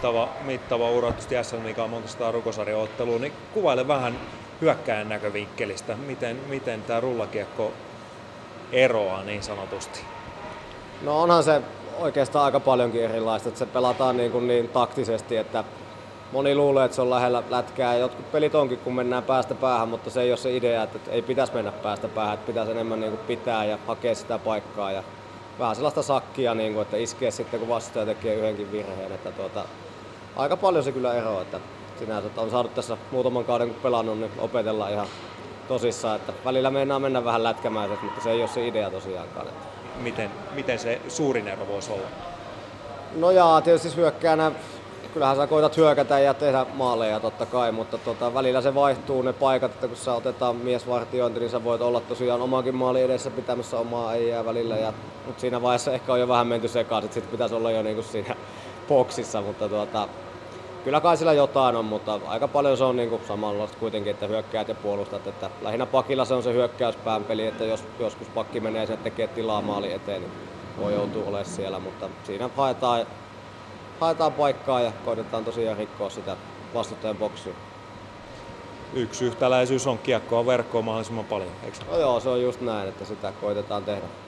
mittava ura, tietysti SM Liigaa monta sataa rukosarjaottelua, niin kuvaile vähän hyökkääjän näkövinkkelistä, miten tämä rullakiekko eroaa niin sanotusti? No onhan se oikeastaan aika paljonkin erilaista, että se pelataan niin taktisesti, että moni luulee, että se on lähellä lätkää. Jotkut pelit onkin, kun mennään päästä päähän, mutta se ei ole se idea, että ei pitäisi mennä päästä päähän, että pitäisi enemmän pitää ja hakea sitä paikkaa. Ja vähän sellaista sakkia, että iskee sitten, kun vastustaja tekee yhdenkin virheen. Että aika paljon se kyllä eroaa, että sinänsä on saanut tässä muutaman kauden kun pelannut, niin opetella ihan tosissaan. Että välillä mennä vähän lätkämäiseksi, mutta se ei ole se idea tosiaankaan. Miten se suurin ero voisi olla? No jaa, tietysti hyökkäänä. Kyllähän sä koitat hyökätä ja tehdä maaleja totta kai, mutta välillä se vaihtuu ne paikat, että kun sä otetaan miesvartiointi, niin sä voit olla tosiaan omankin maali edessä pitämässä omaa äijää välillä. Mutta siinä vaiheessa ehkä on jo vähän menty sekaisin, että sit pitäisi olla jo siinä boksissa, mutta kyllä kai sillä jotain on, mutta aika paljon se on samanlaista kuitenkin, että hyökkäät ja puolustat. Että lähinnä pakilla se on se hyökkäyspään peli, että jos joskus pakki menee ja tekee tilaa maali eteen, niin voi joutua olemaan siellä, mutta siinä haetaan paikkaa ja koitetaan tosiaan rikkoa sitä vastustajan boksia. Yksi yhtäläisyys on kiekkoa verkkoa mahdollisimman paljon, eikö? No joo, se on just näin, että sitä koitetaan tehdä.